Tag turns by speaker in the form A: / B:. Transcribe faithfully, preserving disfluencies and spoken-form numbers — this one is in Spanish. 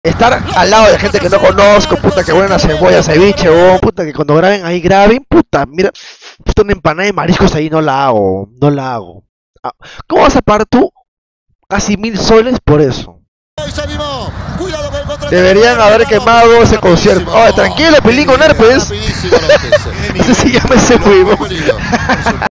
A: estar al lado de gente que no conozco, puta, que buena cebolla, ceviche, oh, puta, que cuando graben ahí graben, puta, mira, puta, una empanada de mariscos ahí no la hago, no la hago. Ah, ¿cómo vas a pagar tú casi mil soles por eso? Deberían haber quemado ese concierto. Oh, tranquilo, pelín con herpes. No sé si ya me se fue.